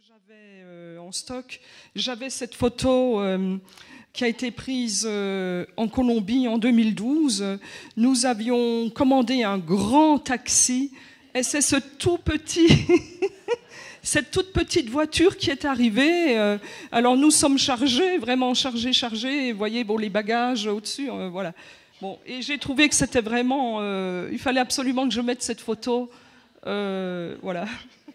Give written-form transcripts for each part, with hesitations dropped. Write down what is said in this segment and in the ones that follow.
j'avais en stock, j'avais cette photo qui a été prise en Colombie en 2012. Nous avions commandé un grand taxi et c'est ce tout petit, cette toute petite voiture qui est arrivée. Alors nous sommes chargés, vraiment chargés. Et vous voyez, bon, les bagages au-dessus, voilà. Bon, et j'ai trouvé que c'était vraiment, il fallait absolument que je mette cette photo, voilà.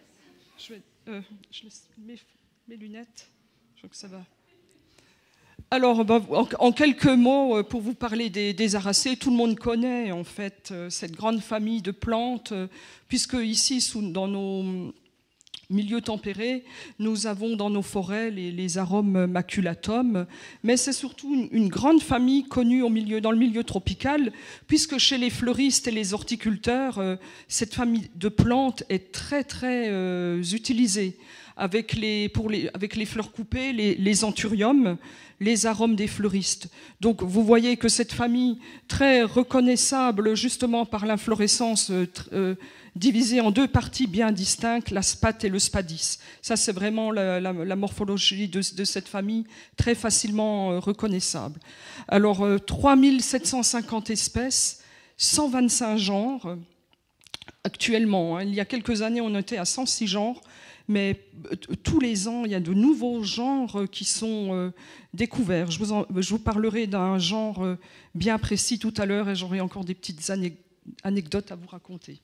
Je laisse mes lunettes, je crois que ça va. Alors, en quelques mots, pour vous parler des Aracées, tout le monde connaît en fait cette grande famille de plantes, puisque ici, dans nos milieux tempérés, nous avons dans nos forêts les arômes maculatum, mais c'est surtout une grande famille connue dans le milieu tropical, puisque chez les fleuristes et les horticulteurs, cette famille de plantes est très très utilisée, avec les fleurs coupées, les anthuriums, les arômes des fleuristes. Donc vous voyez que cette famille très reconnaissable justement par l'inflorescence divisée en deux parties bien distinctes, la spathe et le spadis. Ça c'est vraiment la morphologie de cette famille très facilement reconnaissable. Alors 3750 espèces, 125 genres actuellement. Il y a quelques années on était à 106 genres. Mais tous les ans, il y a de nouveaux genres qui sont découverts. Je vous parlerai d'un genre bien précis tout à l'heure et j'aurai encore des petites anecdotes à vous raconter.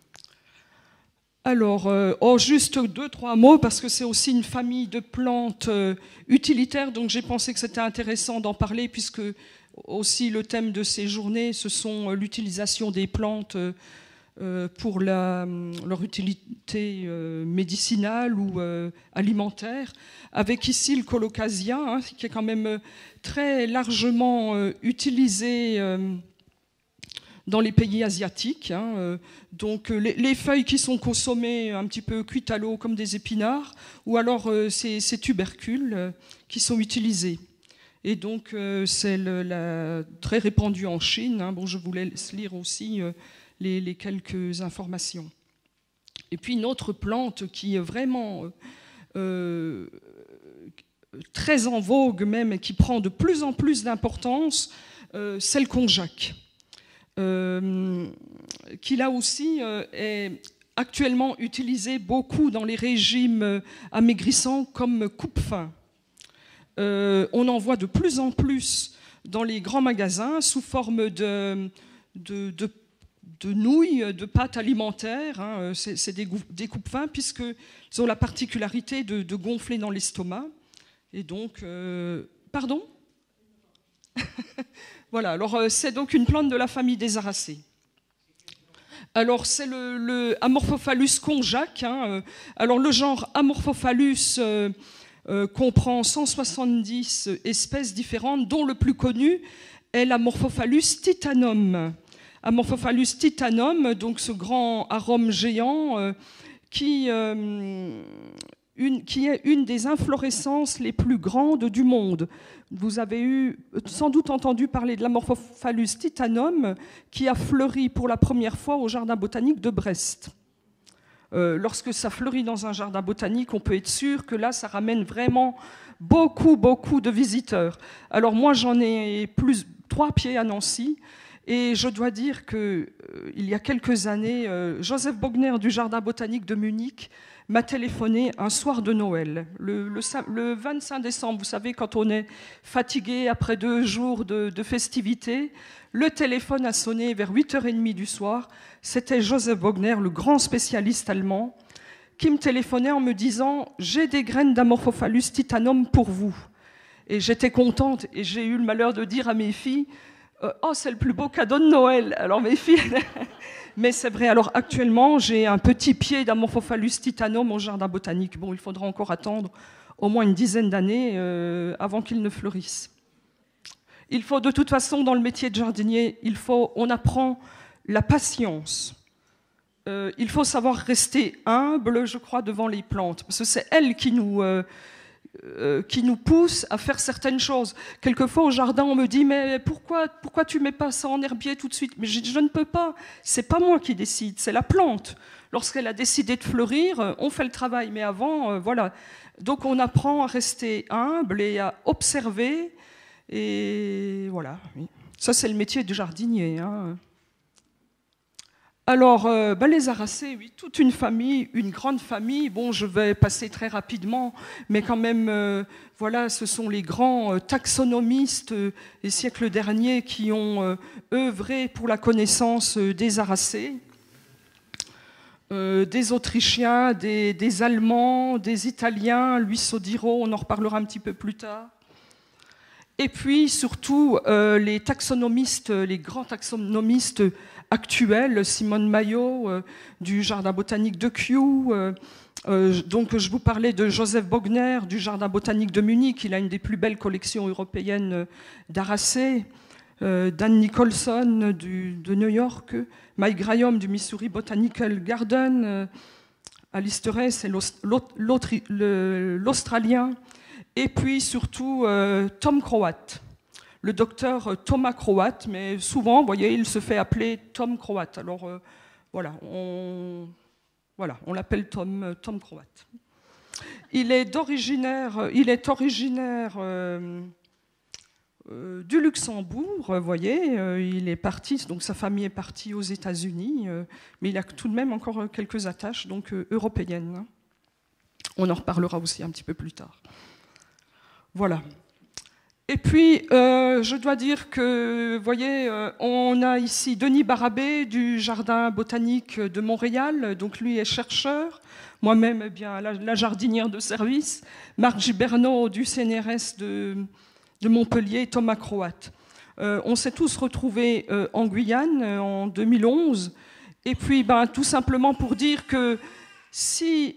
Alors, juste 2-3 mots, parce que c'est aussi une famille de plantes utilitaires, donc j'ai pensé que c'était intéressant d'en parler, puisque aussi le thème de ces journées, ce sont l'utilisation des plantes pour leur utilité médicinale ou alimentaire, avec ici le colocasia, qui est quand même très largement utilisé dans les pays asiatiques. Donc les feuilles qui sont consommées un petit peu cuites à l'eau comme des épinards, ou alors ces tubercules qui sont utilisés. Et donc c'est très répandu en Chine. Bon, je vous laisse lire aussi les quelques informations. Et puis une autre plante qui est vraiment très en vogue même et qui prend de plus en plus d'importance, c'est le konjac, qui là aussi est actuellement utilisé beaucoup dans les régimes amaigrissants comme coupe-faim. On en voit de plus en plus dans les grands magasins sous forme de nouilles, de pâtes alimentaires. C'est des coupe-faim puisqu'ils ont la particularité de gonfler dans l'estomac. Et donc, pardon. Voilà, alors c'est donc une plante de la famille des Aracées. Alors c'est le Amorphophallus konjac. Alors le genre Amorphophallus comprend 170 espèces différentes, dont le plus connu est l'Amorphophallus titanum. Amorphophallus titanum, donc ce grand arôme géant qui est une des inflorescences les plus grandes du monde. Vous avez sans doute entendu parler de l'Amorphophallus titanum qui a fleuri pour la première fois au jardin botanique de Brest. Lorsque ça fleurit dans un jardin botanique, on peut être sûr que là, ça ramène vraiment beaucoup de visiteurs. Alors moi, j'en ai 3 pieds à Nancy. Et je dois dire qu'il y a quelques années, Joseph Bogner du Jardin botanique de Munich m'a téléphoné un soir de Noël, le 25 décembre. Vous savez, quand on est fatigué après 2 jours de festivités, le téléphone a sonné vers 8h30 du soir. C'était Joseph Bogner, le grand spécialiste allemand, qui me téléphonait en me disant « J'ai des graines d'Amorphophallus titanum pour vous ». Et j'étais contente et j'ai eu le malheur de dire à mes filles « Oh, c'est le plus beau cadeau de Noël !» Alors mes filles, mais c'est vrai. Alors actuellement, j'ai un petit pied d'Amorphophallus titanum au jardin botanique. Bon, il faudra encore attendre au moins une dizaine d'années avant qu'il ne fleurisse. Il faut de toute façon, dans le métier de jardinier, on apprend la patience. Il faut savoir rester humble, je crois, devant les plantes, parce que c'est elles qui nous pousse à faire certaines choses. Quelquefois au jardin, on me dit « Mais pourquoi tu mets pas ça en herbier tout de suite ?» Mais je ne peux pas. C'est pas moi qui décide, c'est la plante. lorsqu'elle a décidé de fleurir, on fait le travail, mais avant, voilà. Donc on apprend à rester humble et à observer, et voilà. Oui. Ça, c'est le métier du jardinier, hein. Alors, les Aracées, oui, toute une famille, une grande famille. Bon, je vais passer très rapidement, mais quand même, voilà, ce sont les grands taxonomistes des siècles derniers qui ont œuvré pour la connaissance des Aracées. Des Autrichiens, des Allemands, des Italiens, Luis Sodiro, on en reparlera un petit peu plus tard. Et puis, surtout, les taxonomistes, les grands taxonomistes actuels, Simone Maillot, du Jardin botanique de Kew. Donc, je vous parlais de Joseph Bogner, du Jardin botanique de Munich. Il a une des plus belles collections européennes d'Aracées. Dan Nicholson de New York. Mike Graham du Missouri Botanical Garden. Alistair Ray, c'est l'Australien. Et puis, surtout, Tom Croat. Le docteur Thomas Croat, mais souvent, vous voyez, il se fait appeler Tom Croat. Alors, voilà, on l'appelle Tom Croat. Il est originaire du Luxembourg, vous voyez, il est parti, donc sa famille est partie aux États-Unis, mais il a tout de même encore quelques attaches donc européennes. On en reparlera aussi un petit peu plus tard. Voilà. Et puis, je dois dire que, vous voyez, on a ici Denis Barabé du Jardin botanique de Montréal, donc lui est chercheur, moi-même, eh bien, la jardinière de service, Marc Giberno du CNRS de Montpellier, Thomas Croat. On s'est tous retrouvés en Guyane en 2011, et puis, tout simplement pour dire que si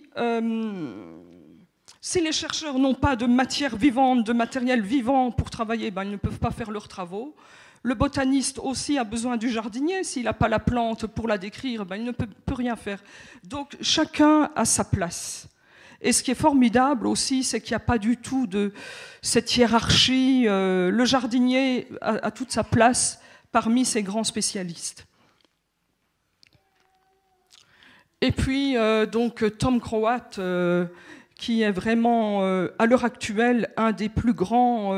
les chercheurs n'ont pas de matière vivante, de matériel vivant pour travailler, ils ne peuvent pas faire leurs travaux. Le botaniste aussi a besoin du jardinier. S'il n'a pas la plante pour la décrire, il ne peut rien faire. Donc chacun a sa place. Et ce qui est formidable aussi, c'est qu'il n'y a pas du tout de cette hiérarchie. Le jardinier a toute sa place parmi ces grands spécialistes. Et puis, donc, Tom Croat, qui est vraiment, à l'heure actuelle, un des plus grands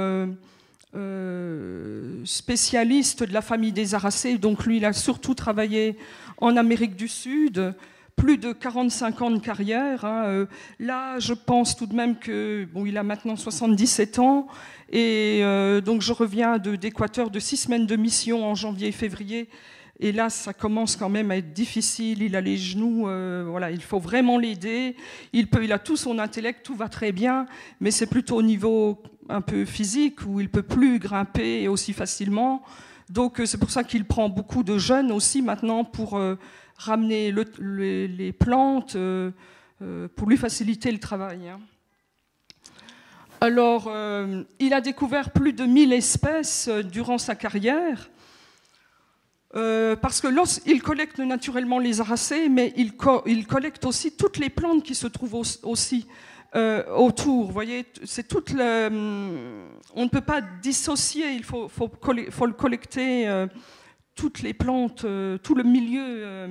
spécialistes de la famille des Aracées. Donc lui, il a surtout travaillé en Amérique du Sud, plus de 45 ans de carrière. Hein. Là, je pense tout de même que, bon, il a maintenant 77 ans, et donc je reviens d'Équateur de 6 semaines de mission en janvier et février. Et là, ça commence quand même à être difficile. Il a les genoux, voilà, il faut vraiment l'aider. Il a tout son intellect, tout va très bien, mais c'est plutôt au niveau un peu physique où il ne peut plus grimper aussi facilement. Donc c'est pour ça qu'il prend beaucoup de jeunes aussi maintenant pour ramener les plantes, pour lui faciliter le travail. Hein. Alors, il a découvert plus de 1000 espèces durant sa carrière. Parce que il collecte naturellement les Aracées, mais il collecte aussi toutes les plantes qui se trouvent aussi autour. Vous voyez, c'est on ne peut pas dissocier, il faut le collecter, toutes les plantes, tout le milieu.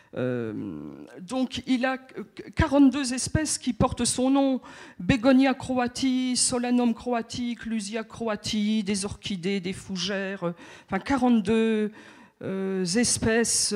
Donc il a 42 espèces qui portent son nom: Bégonia croati, Solanum croati, Clusia croati, des orchidées, des fougères, enfin 42 espèces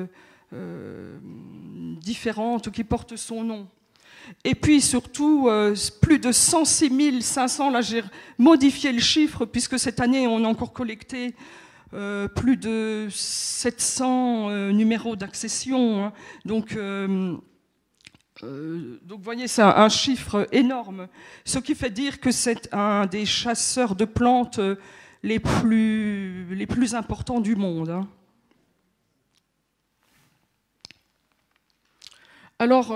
différentes qui portent son nom. Et puis surtout, plus de 106 500, là j'ai modifié le chiffre, puisque cette année on a encore collecté plus de 700 numéros d'accession. Hein. Donc vous voyez, c'est un chiffre énorme, ce qui fait dire que c'est un des chasseurs de plantes les plus importants du monde. Hein. Alors,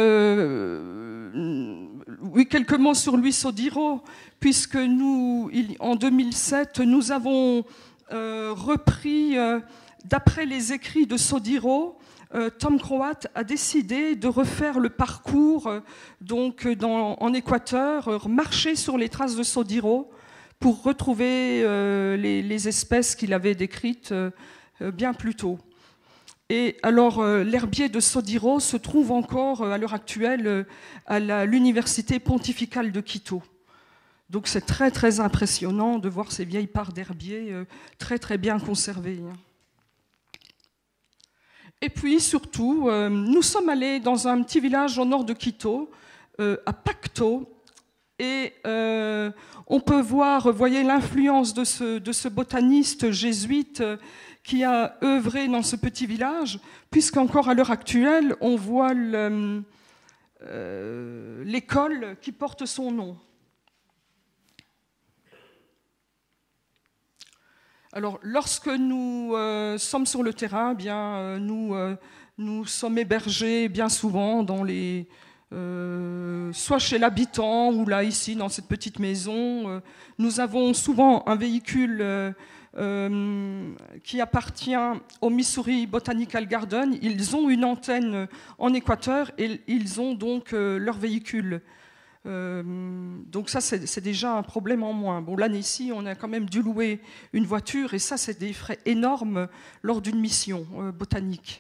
oui, quelques mots sur Luis Sodiro, puisque nous, en 2007, nous avons repris, d'après les écrits de Sodiro, Tom Croat a décidé de refaire le parcours donc, en Équateur, marcher sur les traces de Sodiro, pour retrouver les espèces qu'il avait décrites bien plus tôt. Et alors, l'herbier de Sodiro se trouve encore à l'heure actuelle à l'université pontificale de Quito. Donc c'est très très impressionnant de voir ces vieilles parts d'herbier très très bien conservées. Et puis surtout, nous sommes allés dans un petit village au nord de Quito, à Pacto, et on peut voir, voyez, l'influence de ce botaniste jésuite qui a œuvré dans ce petit village, puisqu'encore à l'heure actuelle, on voit l'école qui porte son nom. Alors, lorsque nous sommes sur le terrain, bien, nous sommes hébergés bien souvent dans soit chez l'habitant ou là, ici, dans cette petite maison. Nous avons souvent un véhicule qui appartient au Missouri Botanical Garden. Ils ont une antenne en Équateur et ils ont donc leur véhicule. Donc ça, c'est déjà un problème en moins. Bon, l'année ici, on a quand même dû louer une voiture, et ça, c'est des frais énormes lors d'une mission botanique.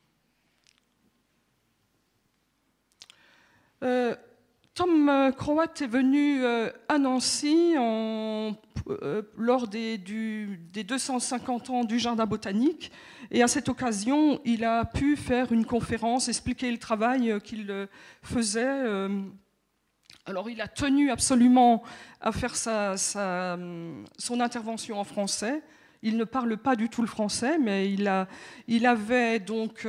Tom Croat est venu à Nancy lors des 250 ans du Jardin botanique, et à cette occasion, il a pu faire une conférence, expliquer le travail qu'il faisait. Alors, il a tenu absolument à faire son intervention en français. Il ne parle pas du tout le français, mais il avait donc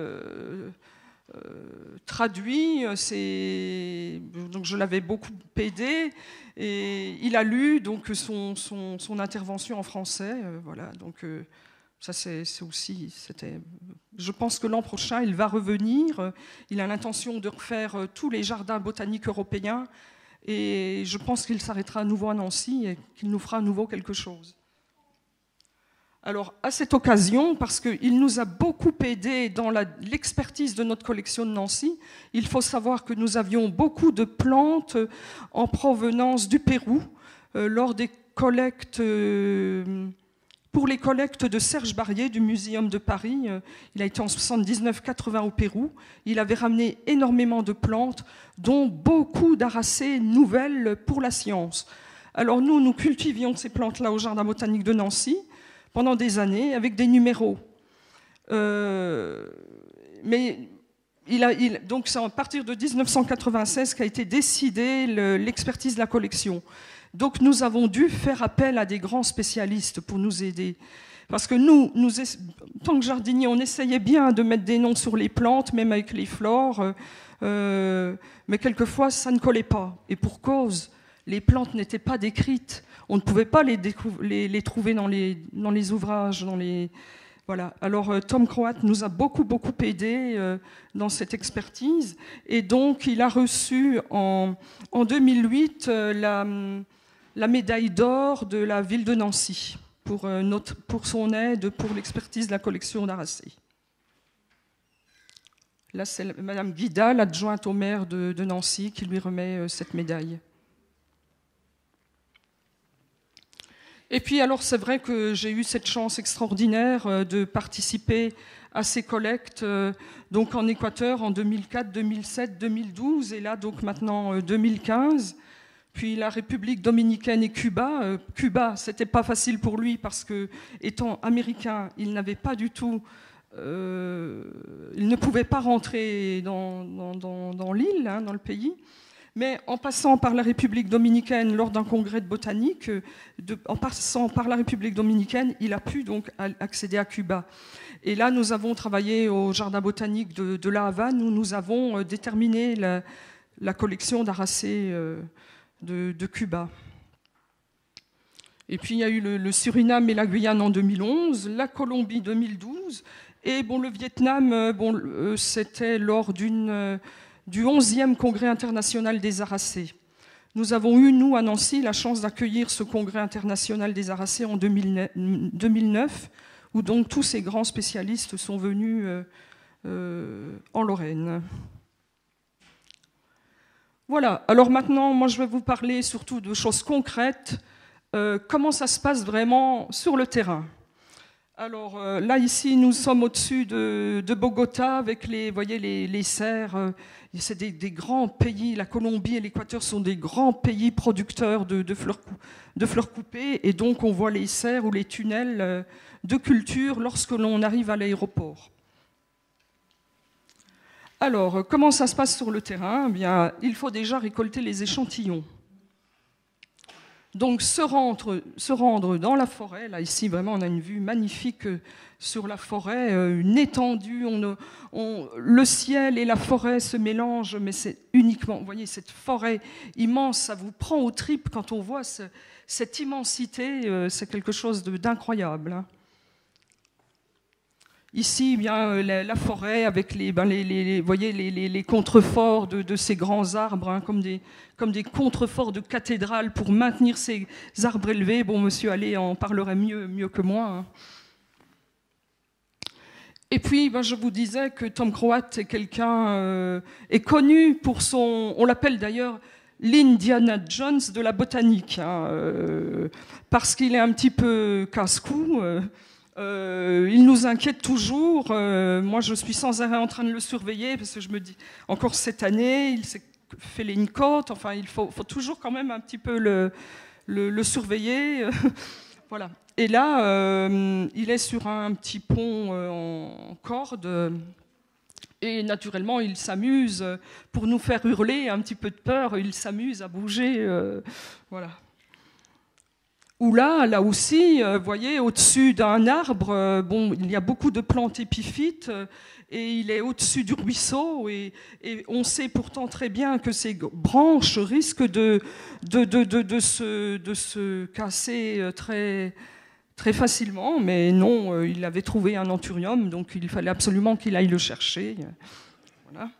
traduit, donc je l'avais beaucoup aidé, et il a lu donc son intervention en français. Voilà, donc ça c'est aussi, je pense que l'an prochain il va revenir. Il a l'intention de refaire tous les jardins botaniques européens, et je pense qu'il s'arrêtera à nouveau à Nancy et qu'il nous fera à nouveau quelque chose. Alors, à cette occasion, parce qu'il nous a beaucoup aidé dans l'expertise de notre collection de Nancy, il faut savoir que nous avions beaucoup de plantes en provenance du Pérou lors des collectes, pour les collectes de Serge Barrier du Muséum de Paris. Il a été en 79-80 au Pérou. Il avait ramené énormément de plantes, dont beaucoup d'aracées nouvelles pour la science. Alors nous cultivions ces plantes-là au Jardin botanique de Nancy pendant des années, avec des numéros. Mais donc c'est à partir de 1996 qu'a été décidée l'expertise de la collection. Donc nous avons dû faire appel à des grands spécialistes pour nous aider. Parce que nous, tant que jardiniers, on essayait bien de mettre des noms sur les plantes, même avec les flores, mais quelquefois ça ne collait pas. Et pour cause, les plantes n'étaient pas décrites. On ne pouvait pas les trouver dans les ouvrages. Voilà. Alors Tom Croat nous a beaucoup aidé dans cette expertise. Et donc il a reçu en 2008 la médaille d'or de la ville de Nancy pour son aide pour l'expertise de la collection d'Aracées. Là, c'est Madame Guida, l'adjointe au maire de Nancy, qui lui remet cette médaille. Et puis, alors, c'est vrai que j'ai eu cette chance extraordinaire de participer à ces collectes donc en Équateur en 2004, 2007, 2012, et là, donc maintenant 2015. Puis la République dominicaine et Cuba. Cuba, c'était pas facile pour lui parce que, étant américain, il n'avait pas du tout, il ne pouvait pas rentrer dans l'île, hein, dans le pays. Mais en passant par la République dominicaine lors d'un congrès de botanique, en passant par la République dominicaine, il a pu donc accéder à Cuba. Et là, nous avons travaillé au jardin botanique de La Havane, où nous avons déterminé la collection d'Aracées de Cuba. Et puis il y a eu le Suriname et la Guyane en 2011, la Colombie 2012, et bon, le Vietnam, c'était lors du 11e congrès international des Aracées. Nous avons eu, nous, à Nancy, la chance d'accueillir ce congrès international des Aracées en 2009, où donc tous ces grands spécialistes sont venus en Lorraine. Voilà, alors maintenant, moi je vais vous parler surtout de choses concrètes, comment ça se passe vraiment sur le terrain. Alors là, ici, nous sommes au-dessus de Bogota avec vous voyez, les serres. C'est des grands pays. La Colombie et l'Équateur sont des grands pays producteurs de fleurs coupées. Et donc, on voit les serres ou les tunnels de culture lorsque l'on arrive à l'aéroport. Alors, comment ça se passe sur le terrain? Eh bien, il faut déjà récolter les échantillons. Donc se rendre dans la forêt, là ici vraiment on a une vue magnifique sur la forêt, une étendue, le ciel et la forêt se mélangent, mais c'est uniquement, vous voyez cette forêt immense, ça vous prend aux tripes quand on voit cette immensité, c'est quelque chose d'incroyable. Hein. Ici, bien, la forêt avec voyez, les contreforts de ces grands arbres, hein, comme des contreforts de cathédrales pour maintenir ces arbres élevés. Bon, monsieur Allais en parlerait mieux que moi. Hein. Et puis, ben, je vous disais que Tom Croat est quelqu'un est connu pour on l'appelle d'ailleurs l'Indiana Jones de la botanique, hein, parce qu'il est un petit peu casse-cou. Il nous inquiète toujours. Moi, je suis sans arrêt en train de le surveiller parce que je me dis, encore cette année, il s'est fait les côte. Enfin, il faut toujours quand même un petit peu le surveiller. Voilà. Et là, il est sur un petit pont en corde. Et naturellement, il s'amuse pour nous faire hurler un petit peu de peur. Il s'amuse à bouger. Voilà. Ou là aussi, vous voyez, au-dessus d'un arbre, bon, il y a beaucoup de plantes épiphytes et il est au-dessus du ruisseau et on sait pourtant très bien que ces branches risquent de se casser très, très facilement, mais non, il avait trouvé un anthurium, donc il fallait absolument qu'il aille le chercher. Voilà.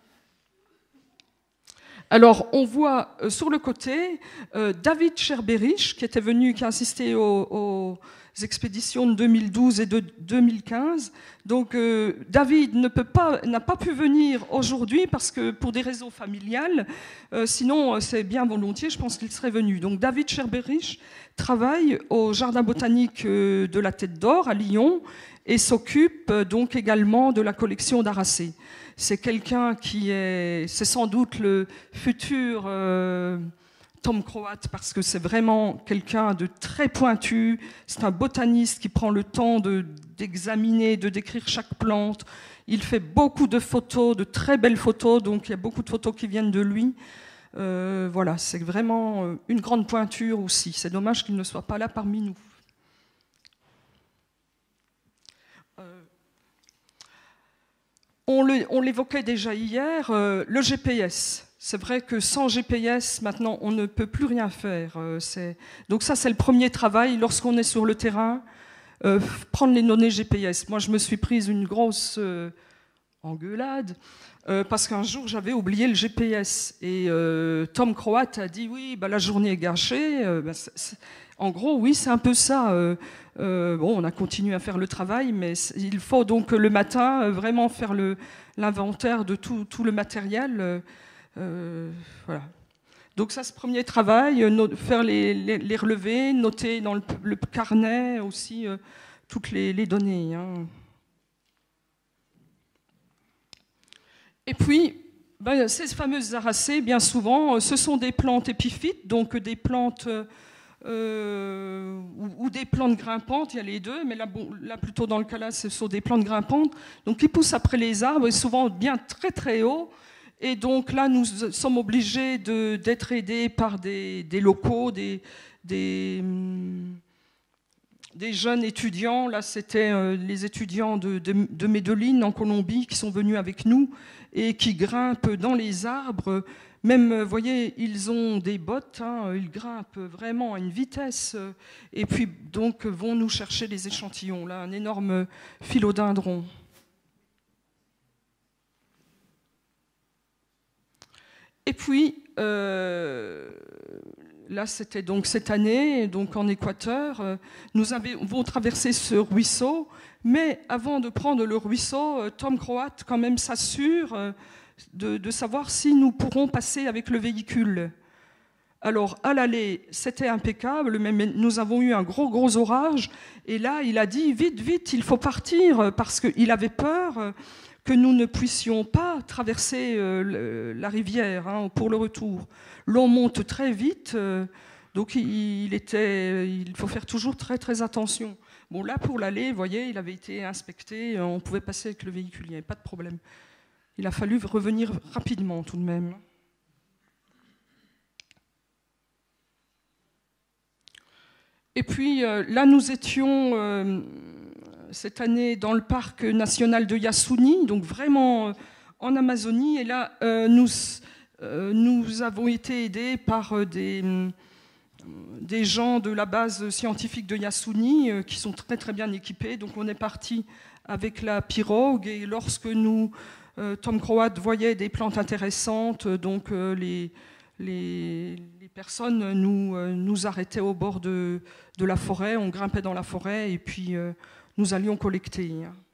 Alors, on voit sur le côté David Scherberich, qui a assisté aux expéditions de 2012 et de 2015. Donc, David n'a pas pu venir aujourd'hui parce que pour des raisons familiales. Sinon, c'est bien volontiers, je pense qu'il serait venu. Donc, David Scherberich travaille au Jardin botanique de la Tête d'Or à Lyon et s'occupe donc également de la collection d'Aracé. C'est quelqu'un c'est sans doute le futur Tom Croat, parce que c'est vraiment quelqu'un de très pointu. C'est un botaniste qui prend le temps d'examiner, de décrire chaque plante. Il fait beaucoup de photos, de très belles photos, donc il y a beaucoup de photos qui viennent de lui. Voilà, c'est vraiment une grande pointure aussi. C'est dommage qu'il ne soit pas là parmi nous. On l'évoquait déjà hier, le GPS. C'est vrai que sans GPS, maintenant, on ne peut plus rien faire. Donc ça, c'est le premier travail lorsqu'on est sur le terrain, prendre les données GPS. Moi, je me suis prise une grosse engueulade parce qu'un jour, j'avais oublié le GPS. Et Tom Croat a dit, oui, bah, la journée est gâchée. En gros, oui, c'est un peu ça. Bon, on a continué à faire le travail, mais il faut donc le matin vraiment faire l'inventaire de tout le matériel. Voilà. Donc ça, c'est le premier travail, faire les relevés, noter dans le carnet aussi toutes les données. Hein. Et puis, ces fameuses aracées, bien souvent, ce sont des plantes épiphytes, donc des plantes... ou des plantes grimpantes, il y a les deux, mais là plutôt dans le cas là, ce sont des plantes grimpantes, donc qui poussent après les arbres, et souvent bien très très haut, et donc là nous sommes obligés d'être aidés par des locaux, des jeunes étudiants. Là c'était les étudiants de Medellín en Colombie qui sont venus avec nous et qui grimpent dans les arbres. Même, vous voyez, ils ont des bottes, hein, ils grimpent vraiment à une vitesse, et puis donc vont nous chercher les échantillons. Là, un énorme philodendron. Et puis, là, c'était donc cette année, donc en Équateur, nous avons traversé ce ruisseau, mais avant de prendre le ruisseau, Tom Croat quand même s'assure de savoir si nous pourrons passer avec le véhicule. Alors, à l'aller, c'était impeccable, mais nous avons eu un gros orage. Et là, il a dit, vite, vite, il faut partir, parce qu'il avait peur que nous ne puissions pas traverser la rivière hein, pour le retour. L'eau monte très vite, donc il faut faire toujours très attention. Bon, là, pour l'aller, vous voyez, il avait été inspecté, on pouvait passer avec le véhicule, il n'y avait pas de problème. Il a fallu revenir rapidement tout de même. Et puis là, nous étions cette année dans le parc national de Yasuni, donc vraiment en Amazonie. Et là, nous avons été aidés par des gens de la base scientifique de Yasuni qui sont très bien équipés. Donc on est parti avec la pirogue et lorsque Tom Croat voyait des plantes intéressantes, donc les personnes nous arrêtaient au bord de la forêt, on grimpait dans la forêt et puis nous allions collecter.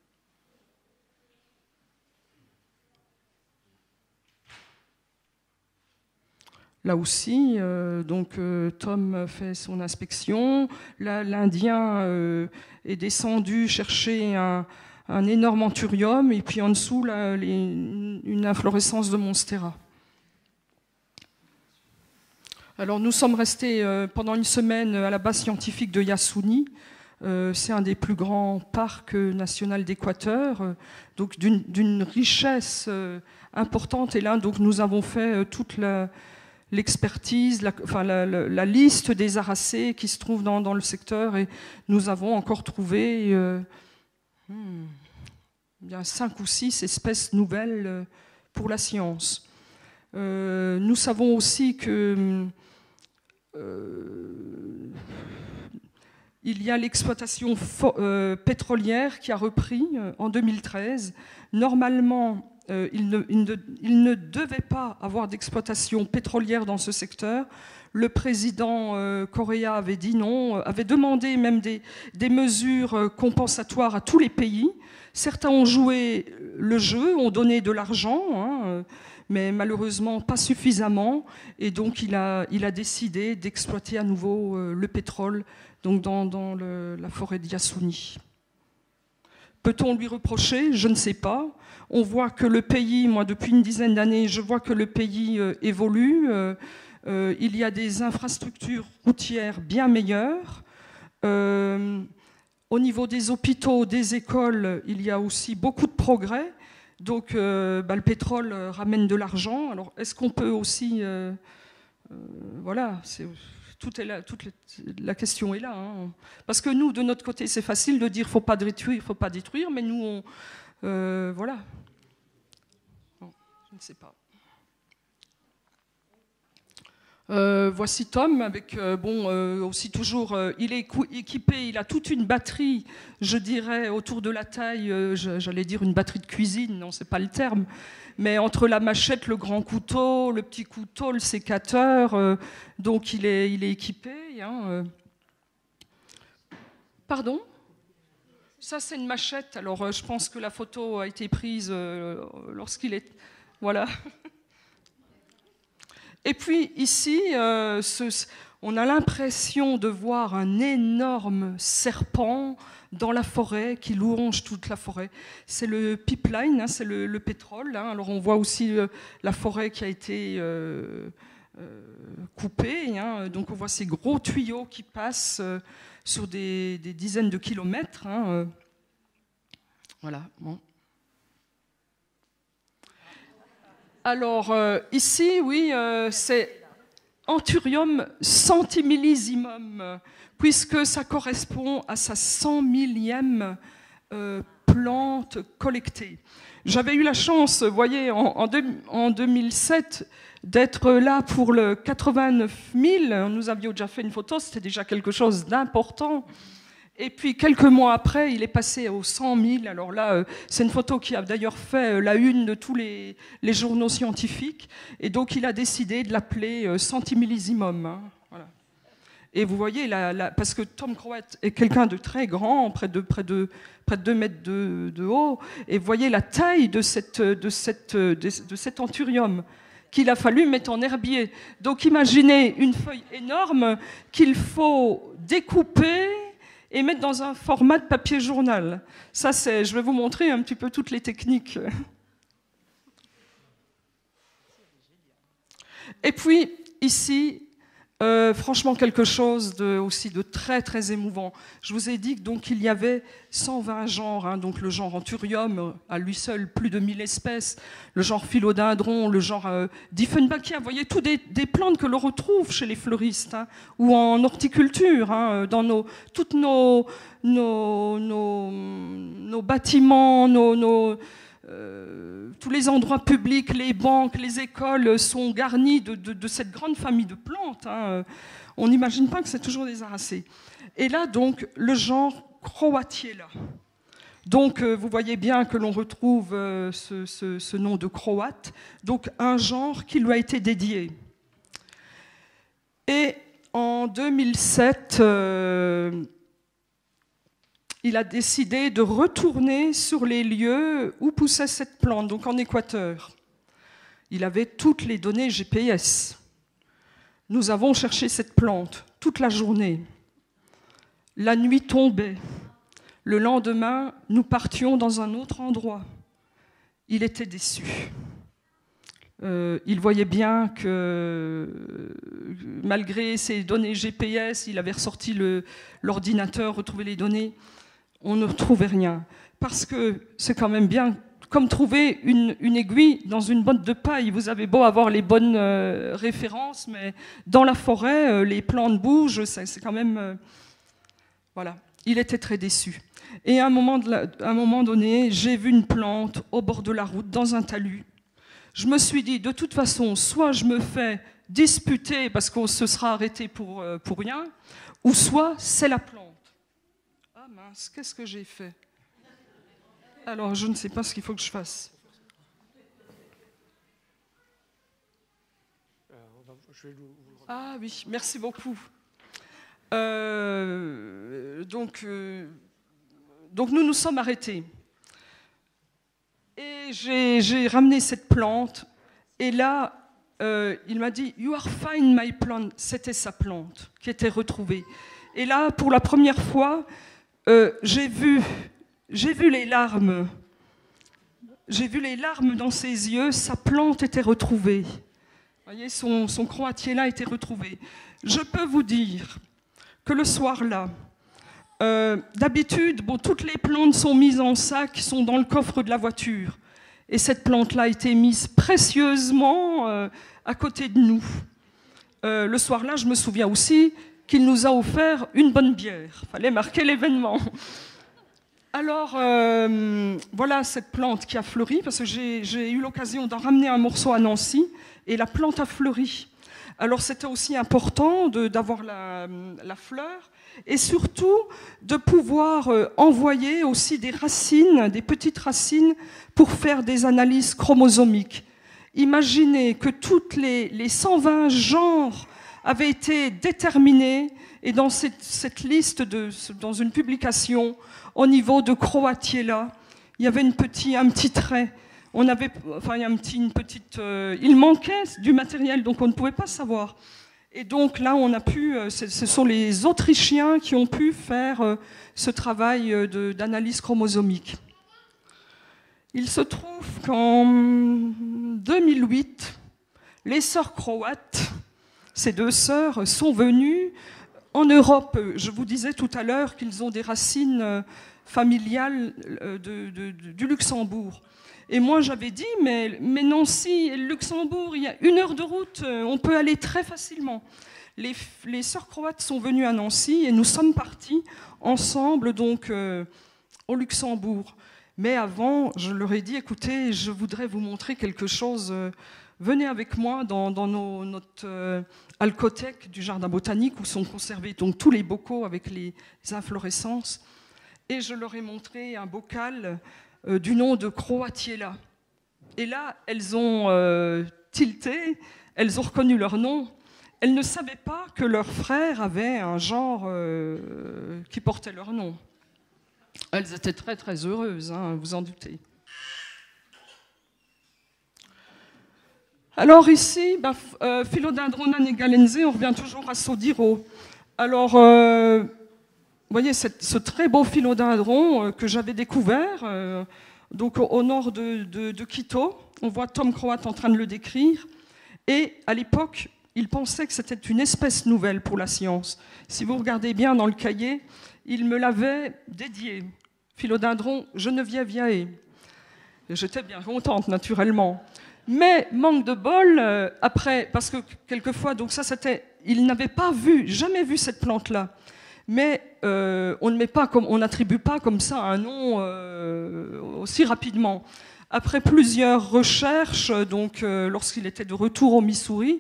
Là aussi, Tom fait son inspection. L'Indien est descendu chercher un énorme anthurium et puis en dessous, là, une inflorescence de monstera. Alors nous sommes restés pendant une semaine à la base scientifique de Yasuni. C'est un des plus grands parcs nationaux d'Équateur, donc d'une richesse importante. Et là, donc, nous avons fait toute l'expertise, la liste des aracées qui se trouvent dans le secteur, et nous avons encore trouvé bien 5 ou 6 espèces nouvelles pour la science. Nous savons aussi que il y a l'exploitation pétrolière qui a repris en 2013. Normalement, il ne devait pas avoir d'exploitation pétrolière dans ce secteur. Le président Correa avait dit non, avait demandé même des mesures compensatoires à tous les pays. Certains ont joué le jeu, ont donné de l'argent, mais malheureusement pas suffisamment. Et donc il a décidé d'exploiter à nouveau le pétrole donc dans la forêt de Yasuni. Peut-on lui reprocher? Je ne sais pas. On voit que le pays, moi depuis une dizaine d'années, je vois que le pays évolue. Il y a des infrastructures routières bien meilleures. Au niveau des hôpitaux, des écoles, il y a aussi beaucoup de progrès. Donc le pétrole ramène de l'argent. Alors est-ce qu'on peut aussi... voilà, toute la question est là. Parce que nous, de notre côté, c'est facile de dire qu'il ne faut pas détruire, mais nous, voilà. Non, je ne sais pas. Voici Tom avec aussi toujours il est équipé, il a toute une batterie, je dirais autour de la taille, j'allais dire une batterie de cuisine, non c'est pas le terme, mais entre la machette, le grand couteau, le petit couteau, le sécateur, donc il est équipé. Pardon ? Ça c'est une machette, alors je pense que la photo a été prise lorsqu'il est... Voilà. Et puis ici, on a l'impression de voir un énorme serpent dans la forêt qui longe toute la forêt. C'est le pipeline, c'est le pétrole. Alors on voit aussi la forêt qui a été coupée. Donc on voit ces gros tuyaux qui passent sur des dizaines de kilomètres. Voilà, bon. Alors, ici, oui, c'est Anthurium centimillisimum, puisque ça correspond à sa 100 millième plante collectée. J'avais eu la chance, vous voyez, en 2007, d'être là pour le 89 000. Nous avions déjà fait une photo, c'était déjà quelque chose d'important. Et puis, quelques mois après, il est passé aux 100 000. Alors là, c'est une photo qui a d'ailleurs fait la une de tous les journaux scientifiques. Et donc, il a décidé de l'appeler centimillisimum. Voilà. Et vous voyez, parce que Tom Croat est quelqu'un de très grand, près de 2 mètres de haut. Et vous voyez la taille de cet anthurium, qu'il a fallu mettre en herbier. Donc imaginez une feuille énorme qu'il faut découper et mettre dans un format de papier journal. Ça, je vais vous montrer un petit peu toutes les techniques. Et puis, ici, franchement, quelque chose aussi de très, très émouvant. Je vous ai dit qu'il y avait 120 genres, hein, donc le genre Anthurium, à lui seul, plus de 1000 espèces, le genre Philodendron, le genre Dieffenbachia, vous voyez, tous des plantes que l'on retrouve chez les fleuristes, hein, ou en horticulture, hein, dans toutes nos bâtiments, tous les endroits publics, les banques, les écoles sont garnis de cette grande famille de plantes. Hein. On n'imagine pas que c'est toujours des aracées. Et là, donc, le genre Croatiella. Donc, vous voyez bien que l'on retrouve ce nom de croate, donc un genre qui lui a été dédié. Et en 2007, il a décidé de retourner sur les lieux où poussait cette plante, donc en Équateur. Il avait toutes les données GPS. Nous avons cherché cette plante toute la journée. La nuit tombait. Le lendemain, nous partions dans un autre endroit. Il était déçu. Il voyait bien que, malgré ses données GPS, il avait ressorti l'ordinateur, retrouvé les données. On ne trouvait rien. Parce que c'est quand même bien, comme trouver une aiguille dans une botte de paille. Vous avez beau avoir les bonnes références, mais dans la forêt, les plantes bougent, c'est quand même... voilà, il était très déçu. Et à un moment donné, j'ai vu une plante au bord de la route, dans un talus. Je me suis dit, de toute façon, soit je me fais disputer parce qu'on se sera arrêté pour rien, ou soit c'est la plante. Mince, qu'est-ce que j'ai fait? Alors, je ne sais pas ce qu'il faut que je fasse. Ah oui, merci beaucoup. Donc nous nous sommes arrêtés. Et j'ai ramené cette plante. Et là, il m'a dit « You are fine, my plant ». C'était sa plante qui était retrouvée. Et là, pour la première fois, j'ai vu les larmes. J'ai vu les larmes dans ses yeux. Sa plante était retrouvée. Vous voyez, son Croatiella était retrouvé. Je peux vous dire que le soir-là, d'habitude, toutes les plantes sont mises en sac, sont dans le coffre de la voiture. Et cette plante-là a été mise précieusement à côté de nous. Le soir-là, je me souviens aussi qu'il nous a offert une bonne bière. Il fallait marquer l'événement. Alors, voilà cette plante qui a fleuri, parce que j'ai eu l'occasion d'en ramener un morceau à Nancy, et la plante a fleuri. Alors, c'était aussi important d'avoir la fleur, et surtout de pouvoir envoyer aussi des racines, des petites racines, pour faire des analyses chromosomiques. Imaginez que toutes les 120 genres avaient été déterminés, et dans cette liste, dans une publication, au niveau de Croatiella, il y avait un petit trait. On avait, enfin, il manquait du matériel, donc on ne pouvait pas savoir. Et donc là, on a pu, ce sont les Autrichiens qui ont pu faire ce travail d'analyse chromosomique. Il se trouve qu'en 2008, les sœurs croates, ces deux sœurs, sont venues en Europe. Je vous disais tout à l'heure qu'ils ont des racines familiales du Luxembourg. Et moi, j'avais dit, mais Nancy et le Luxembourg, il y a 1 heure de route, on peut aller très facilement. Les sœurs croates sont venues à Nancy et nous sommes partis ensemble donc, au Luxembourg. Mais avant, je leur ai dit, écoutez, je voudrais vous montrer quelque chose. Venez avec moi dans notre alcothèque du jardin botanique où sont conservés donc, tous les bocaux avec les inflorescences. Et je leur ai montré un bocal du nom de Croatiella. Et là, elles ont tilté, elles ont reconnu leur nom. Elles ne savaient pas que leur frère avait un genre qui portait leur nom. Elles étaient très très heureuses, hein, vous en doutez. Alors ici, Philodendron nanégalense, on revient toujours à Sodiro. Alors, vous voyez ce très beau philodendron que j'avais découvert donc au nord de Quito. On voit Tom Croat en train de le décrire. Et à l'époque, il pensait que c'était une espèce nouvelle pour la science. Si vous regardez bien dans le cahier, il me l'avait dédié. Philodendron genevièviae. J'étais bien contente, naturellement. Mais manque de bol, après, parce que quelquefois, donc ça c'était, il n'avait pas jamais vu cette plante-là. Mais on ne met pas comme, on n'attribue pas comme ça un nom aussi rapidement. Après plusieurs recherches, donc lorsqu'il était de retour au Missouri,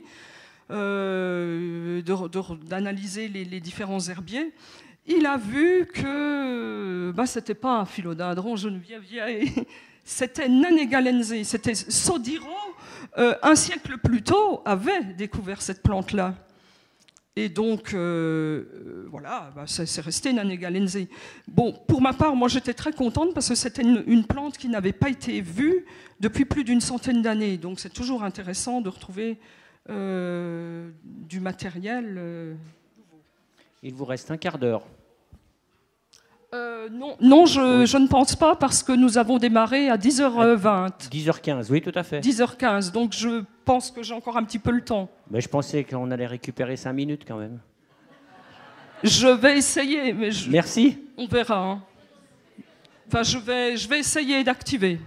d'analyser les différents herbiers, il a vu que c'était pas un philodendron genevièviae. C'était nanégalense, c'était Sodiro, un siècle plus tôt, avait découvert cette plante-là. Et donc, voilà, c'est resté nanégalense. Bon, pour ma part, moi j'étais très contente parce que c'était une plante qui n'avait pas été vue depuis plus d'une centaine d'années. Donc c'est toujours intéressant de retrouver du matériel nouveau. Il vous reste un quart d'heure. Non, je ne pense pas parce que nous avons démarré à 10h20. 10h15, oui, tout à fait. 10h15, donc je pense que j'ai encore un petit peu le temps. Mais je pensais qu'on allait récupérer 5 minutes quand même. Je vais essayer, mais merci. On verra. Hein. Enfin, je vais essayer d'activer.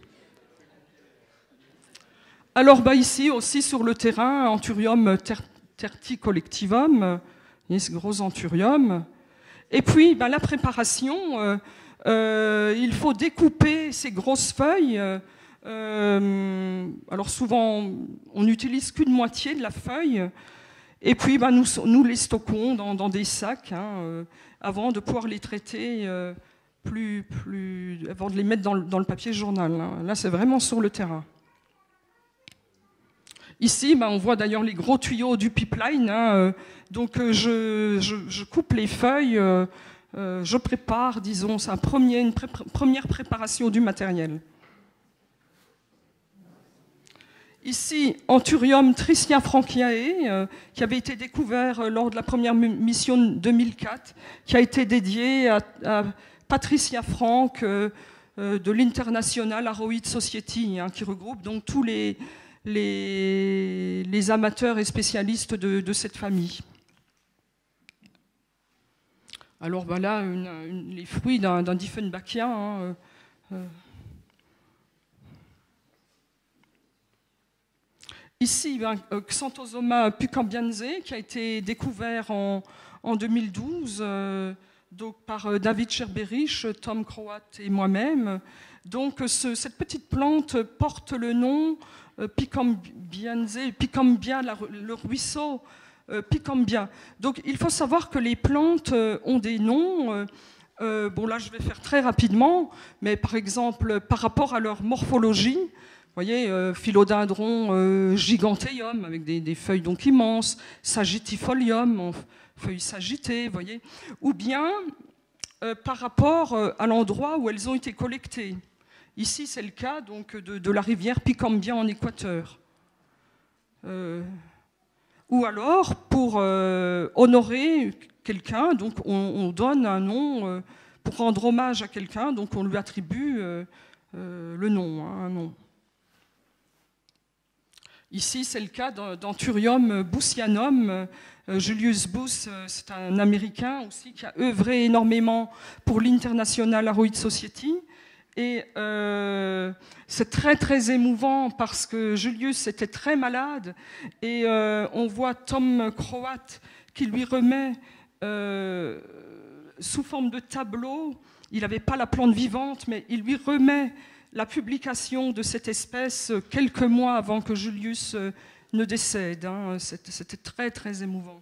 Alors, ici aussi sur le terrain, Anthurium terticollectivum, il y a ce gros anthurium. Et puis, la préparation, il faut découper ces grosses feuilles. Alors souvent, on n'utilise qu'une moitié de la feuille. Et puis, nous les stockons dans des sacs avant de pouvoir les traiter avant de les mettre dans le papier journal. Hein. Là, c'est vraiment sur le terrain. Ici, on voit d'ailleurs les gros tuyaux du pipeline. Hein, donc, je coupe les feuilles, je prépare, disons, c'est une première préparation du matériel. Ici, Anthurium tricia-franchiae, qui avait été découvert lors de la première mission 2004, qui a été dédié à Patricia Franck de l'International Aroid Society, hein, qui regroupe donc tous les amateurs et spécialistes de cette famille. Alors là, les fruits d'un Dieffenbachia. Hein, ici, Xanthosoma pucambiense, qui a été découvert en 2012 donc par David Scherberich, Tom Croat et moi-même. Donc cette petite plante porte le nom Picambiense, Picambia, le ruisseau Picambia. Donc il faut savoir que les plantes ont des noms. Bon là je vais faire très rapidement, mais par exemple par rapport à leur morphologie, vous voyez, philodendron giganteum avec des feuilles donc immenses, sagittifolium, feuilles sagitées, vous voyez, ou bien par rapport à l'endroit où elles ont été collectées. Ici, c'est le cas donc, de la rivière Picambia en Équateur. Ou alors, pour honorer quelqu'un, donc on donne un nom, pour rendre hommage à quelqu'un, donc on lui attribue le nom, hein, un nom. Ici, c'est le cas d'Anthurium boossianum. Julius Booth, c'est un Américain aussi qui a œuvré énormément pour l'International Aroid Society. Et c'est très très émouvant parce que Julius était très malade et on voit Tom Croat qui lui remet sous forme de tableau, il n'avait pas la plante vivante, mais il lui remet la publication de cette espèce quelques mois avant que Julius ne décède. Hein. C'était très très émouvant.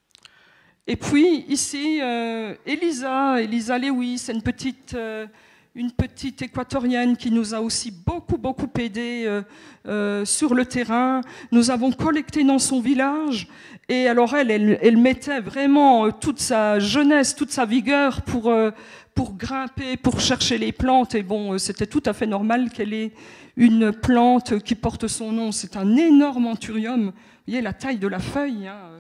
Et puis ici, Elisa Lewis, une une petite équatorienne qui nous a aussi beaucoup aidé sur le terrain. Nous avons collecté dans son village et alors elle mettait vraiment toute sa jeunesse, toute sa vigueur pour grimper, pour chercher les plantes. Et bon, c'était tout à fait normal qu'elle ait une plante qui porte son nom. C'est un énorme anthurium. Vous voyez la taille de la feuille, hein.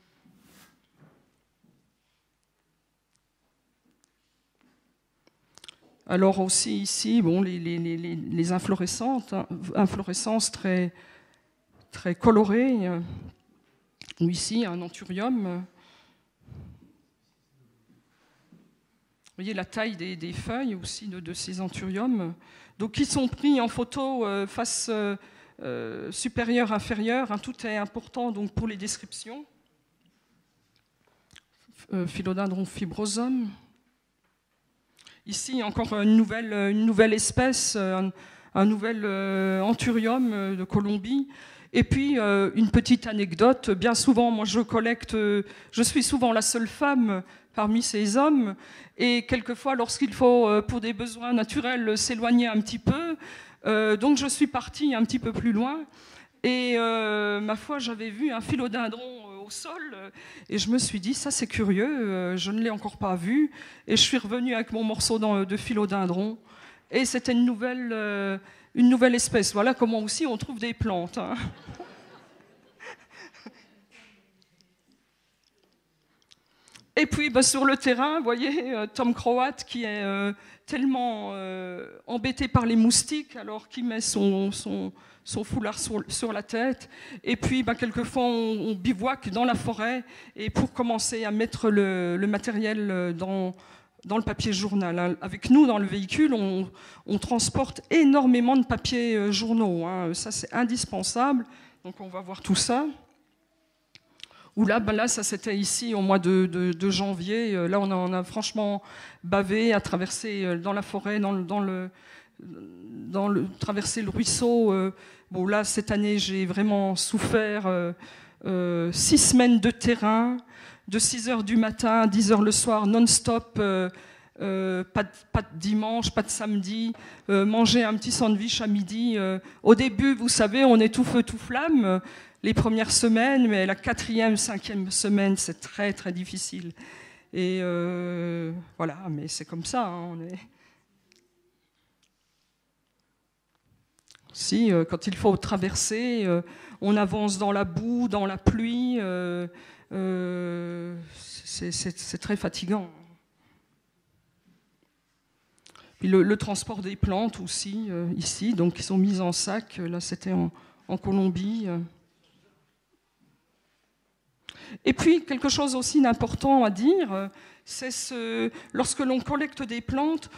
Alors aussi ici, bon, les inflorescences très colorées. Ou ici, un anthurium. Vous voyez la taille des feuilles aussi de ces anthuriums. Donc, qui sont pris en photo face supérieure, inférieure. Hein, tout est important donc, pour les descriptions. Philodendron fibrosum. Ici, encore une nouvelle espèce, un nouvel anthurium de Colombie. Et puis, une petite anecdote. Bien souvent, moi, je suis souvent la seule femme parmi ces hommes. Et quelquefois, lorsqu'il faut, pour des besoins naturels, s'éloigner un petit peu, donc je suis partie un petit peu plus loin. Et ma foi, j'avais vu un philodendron au sol et je me suis dit, ça c'est curieux, je ne l'ai encore pas vu. Et je suis revenue avec mon morceau de philodendron. Et c'était une nouvelle espèce. Voilà comment aussi on trouve des plantes. Hein. Et puis sur le terrain, vous voyez, Tom Croat qui est tellement embêté par les moustiques, alors qu'il met son foulard sur la tête. Et puis quelquefois on bivouaque dans la forêt et pour commencer à mettre le matériel dans le papier journal. Hein. Avec nous, dans le véhicule, on transporte énormément de papiers journaux. Hein. Ça, c'est indispensable. Donc on va voir tout ça. Où là, ça c'était ici au mois de janvier. Là, on a franchement bavé à traverser dans la forêt, traverser le ruisseau. Bon, là, cette année, j'ai vraiment souffert 6 semaines de terrain, de 6h du matin à 10h le soir, non-stop, pas de dimanche, pas de samedi, manger un petit sandwich à midi. Au début, vous savez, on est tout feu, tout flamme. Les premières semaines, mais la 4e, 5e semaine, c'est très, très difficile. Et voilà, mais c'est comme ça. Hein, Si, quand il faut traverser, on avance dans la boue, dans la pluie, c'est très fatigant. Puis le transport des plantes aussi, ici, donc qui sont mises en sac. Là, c'était en Colombie. Et puis, quelque chose aussi d'important à dire, c'est lorsque l'on collecte des plantes,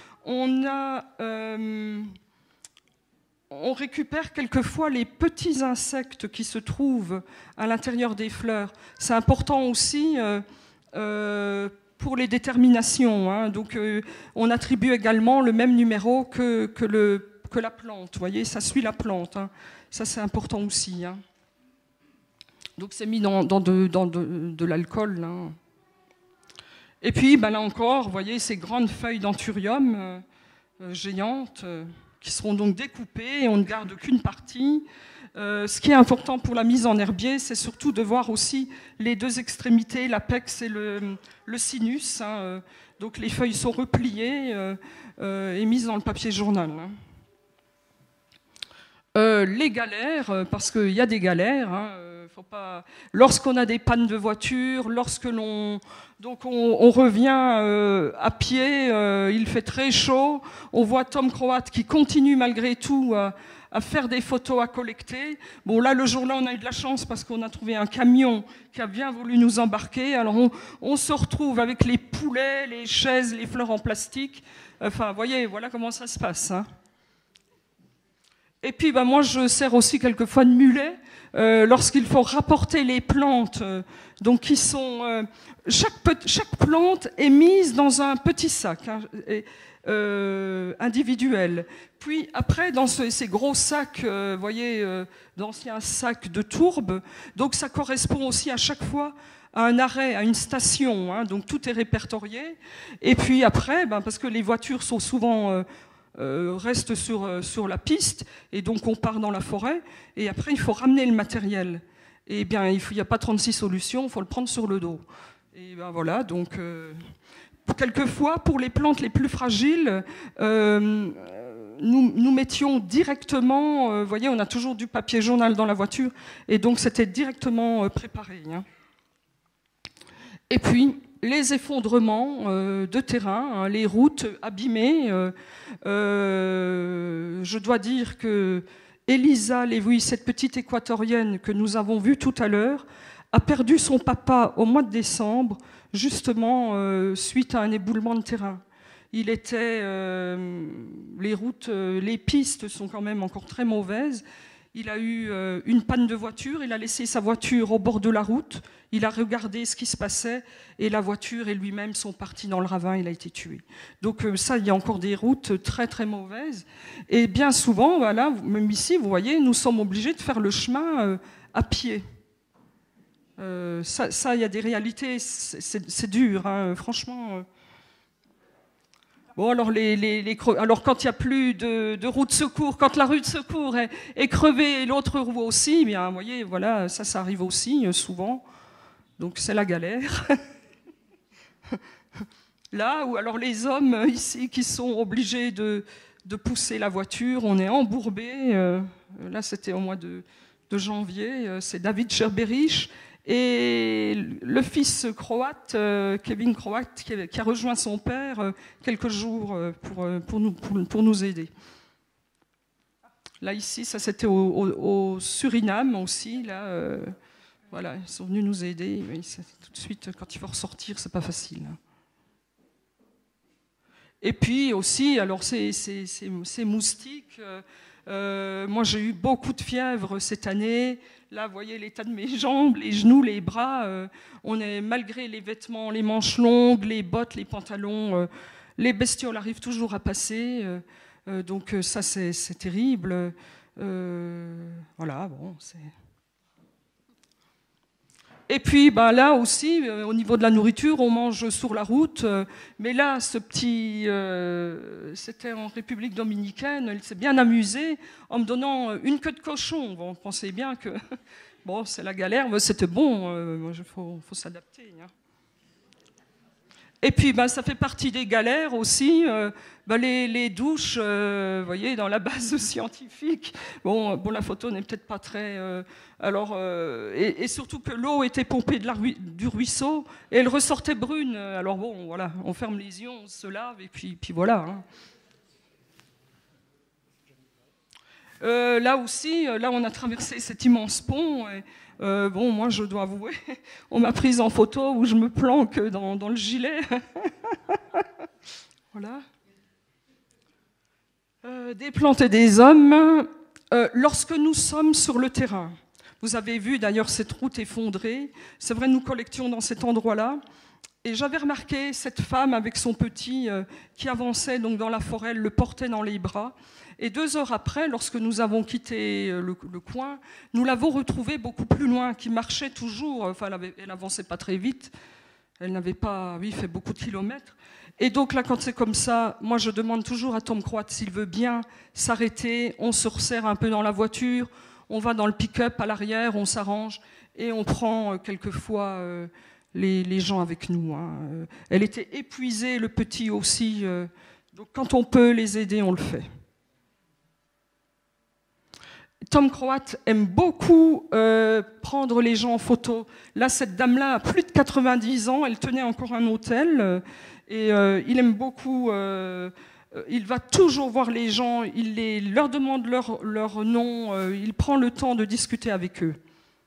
on récupère quelquefois les petits insectes qui se trouvent à l'intérieur des fleurs. C'est important aussi pour les déterminations. Hein. Donc, on attribue également le même numéro que la plante. Vous voyez, ça suit la plante. Hein. Ça, c'est important aussi. Hein. Donc c'est mis dans de l'alcool. Hein. Et puis là encore, vous voyez ces grandes feuilles d'anthurium géantes qui seront donc découpées et on ne garde qu'une partie. Ce qui est important pour la mise en herbier, c'est surtout de voir aussi les deux extrémités, l'apex et le sinus. Hein. Donc les feuilles sont repliées et mises dans le papier journal. Hein. Les galères, parce qu'il y a des galères. Hein, faut pas... Lorsqu'on a des pannes de voiture, lorsque on revient à pied, il fait très chaud. On voit Tom Croat qui continue malgré tout à faire des photos, à collecter. Bon, là, le jour-là, on a eu de la chance parce qu'on a trouvé un camion qui a bien voulu nous embarquer. Alors, on se retrouve avec les poulets, les chaises, les fleurs en plastique. Enfin, vous voyez, voilà comment ça se passe. Hein. Et puis, moi, je sers aussi quelquefois de mulet lorsqu'il faut rapporter les plantes. Donc, qui sont chaque plante est mise dans un petit sac individuel. Puis après, dans ces gros sacs, vous voyez, d'anciens sacs de tourbe. Donc, ça correspond aussi à chaque fois à un arrêt, à une station. Hein, donc, tout est répertorié. Et puis après, parce que les voitures sont souvent reste sur la piste, et donc on part dans la forêt, et après il faut ramener le matériel. Et bien, il n'y a pas 36 solutions, il faut le prendre sur le dos. Et ben voilà, donc quelquefois, pour les plantes les plus fragiles, nous mettions directement, vous voyez, on a toujours du papier journal dans la voiture, et donc c'était directement préparé. Hein. Et puis, les effondrements de terrain, hein, les routes abîmées. Je dois dire que Elisa Lévy, cette petite équatorienne que nous avons vue tout à l'heure, a perdu son papa au mois de décembre, justement suite à un éboulement de terrain. Il était, les routes, les pistes sont quand même encore très mauvaises. Il a eu une panne de voiture, il a laissé sa voiture au bord de la route, il a regardé ce qui se passait et la voiture et lui-même sont partis dans le ravin, il a été tué. Donc ça, il y a encore des routes très très mauvaises. Et bien souvent, voilà, même ici, vous voyez, nous sommes obligés de faire le chemin à pied. Ça, il y a des réalités, c'est dur, hein, franchement. Bon, alors, alors quand il n'y a plus de roue de secours, quand la rue de secours est crevée et l'autre roue aussi, bien, vous voyez, voilà, ça arrive aussi souvent. Donc c'est la galère. Là, ou alors les hommes ici qui sont obligés de pousser la voiture, on est embourbé. Là, c'était au mois de janvier, c'est David Cherberich. Et le fils croate, Kevin Croate, qui a rejoint son père quelques jours pour nous aider. Là, ici, ça c'était au Suriname aussi. Là, voilà, ils sont venus nous aider. Mais tout de suite, quand il faut ressortir, c'est pas facile. Et puis aussi, alors ces moustiques. Moi, j'ai eu beaucoup de fièvre cette année. Là, vous voyez l'état de mes jambes, les genoux, les bras. On est, malgré les vêtements, les manches longues, les bottes, les pantalons, les bestioles arrivent toujours à passer. Donc ça, c'est terrible. Voilà, bon, c'est... Et puis ben, là aussi, au niveau de la nourriture, on mange sur la route. Mais là, c'était en République dominicaine, il s'est bien amusé en me donnant une queue de cochon. Bon, on pensait bien que bon, c'est la galère, mais c'était bon, il faut s'adapter. Hein. Et puis, ben, ça fait partie des galères aussi. Les douches, vous voyez, dans la base scientifique. Bon, la photo n'est peut-être pas très... et surtout que l'eau était pompée du ruisseau et elle ressortait brune. Alors bon, voilà, on ferme les yeux, on se lave et puis voilà. Hein. Là aussi, là on a traversé cet immense pont. Bon, moi je dois avouer, on m'a prise en photo où je me planque dans le gilet. Voilà. Des plantes et des hommes. Lorsque nous sommes sur le terrain, vous avez vu d'ailleurs cette route effondrée. C'est vrai, nous collections dans cet endroit-là. Et j'avais remarqué cette femme avec son petit qui avançait donc dans la forêt, elle le portait dans les bras. Et 2 heures après, lorsque nous avons quitté le coin, nous l'avons retrouvée beaucoup plus loin, qui marchait toujours, enfin elle n'avançait pas très vite, elle n'avait pas fait beaucoup de kilomètres. Et donc là, quand c'est comme ça, moi je demande toujours à Tom Croate s'il veut bien s'arrêter, on se resserre un peu dans la voiture, on va dans le pick-up à l'arrière, on s'arrange et on prend quelquefois les gens avec nous. Hein. Elle était épuisée, le petit aussi, donc quand on peut les aider, on le fait. Tom Croate aime beaucoup prendre les gens en photo. Là, cette dame-là a plus de 90 ans, elle tenait encore un hôtel et il aime beaucoup. Il va toujours voir les gens, il leur demande leur nom, il prend le temps de discuter avec eux.